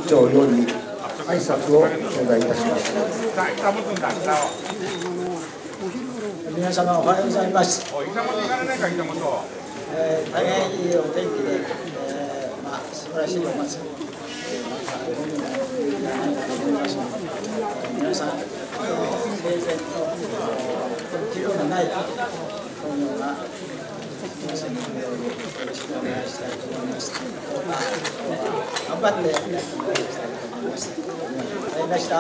長より挨拶を頂戴いたします。 皆様おはようございます。大変いいお天気で、素晴らしいお祭り。皆さん、生前と岐路のない本業が皆さんのようによろしくお願いしたいと思います。頑張っていただきたいと思います。ありがとうございました。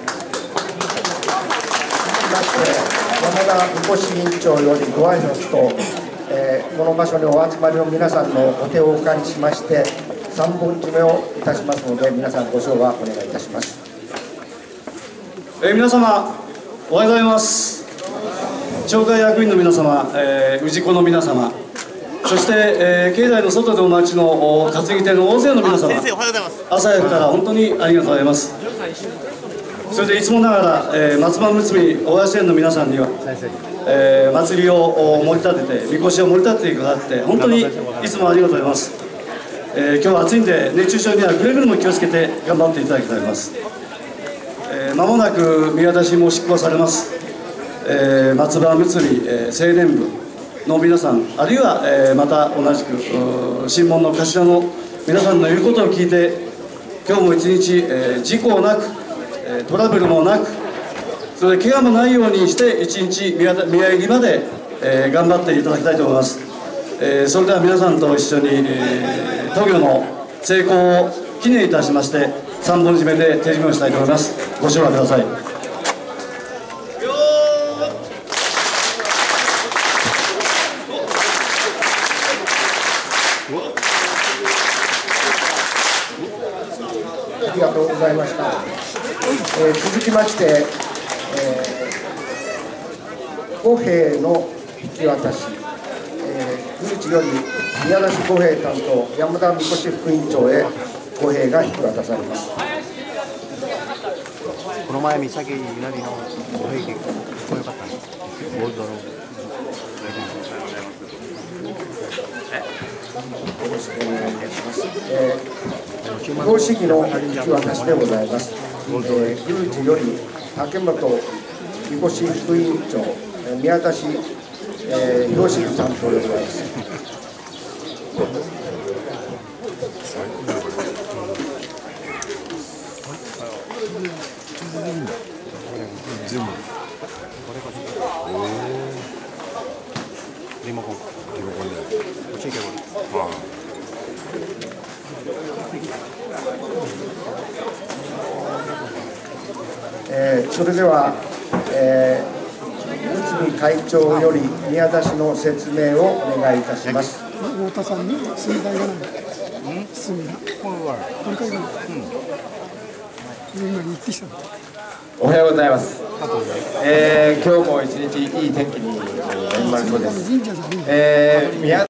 山田武庫市委員長よりご挨拶と、この場所にお集まりの皆さんのお手をお借りしまして3本締めをいたしますので、皆さんご唱和お願いいたします。 皆様おはようございます。町会役員の皆様、氏子の皆様、そして、境内の外でお待ちの担ぎ手の大勢の皆様、朝早くから本当にありがとうございます。それでいつもながら、松葉結び大橋園の皆さんには、祭りを盛り立てて、みこしを盛り立ててくださって本当にいつもありがとうございます。今日は暑いんで熱中症にはくれぐれも気をつけて頑張っていただきたいと思います。まもなく宮出しも執行されます、松葉結び、青年部の皆さん、あるいは、また同じく新門の頭の皆さんの言うことを聞いて、今日も一日、事故なく、トラブルもなく、それで怪我もないようにして一日宮入りまで、頑張っていただきたいと思います。それでは皆さんと一緒に、渡御の成功を記念いたしまして3本締めで手締めをしたいと思います。ご唱和ください。 ありがとうございました。続きまして、五兵の引き渡し、宮司より宮出し五兵担当山田みこし副委員長へ五兵が引き渡されます。 この前、三崎稲荷の五兵かっこよかったね。ゴールドローブ。 よろしくお願いいたします。表紙儀の引き渡しでございます。宮司より竹本みこし副委員長、宮出し表紙儀担当でございます。 リモコンで。こっち行けば。 それでは、内海会長より宮出しの説明をお願いいたします。 太田さんに墨台がない。墨が。これから今言ってきた。 おはようございます。今日も一日いい天気になりそうです。